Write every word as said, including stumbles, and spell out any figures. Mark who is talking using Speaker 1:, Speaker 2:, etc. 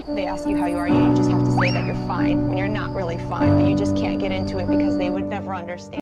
Speaker 1: they ask you how you are, you just have to say that you're fine when you're not really fine, but you just can't get into it because they would never understand.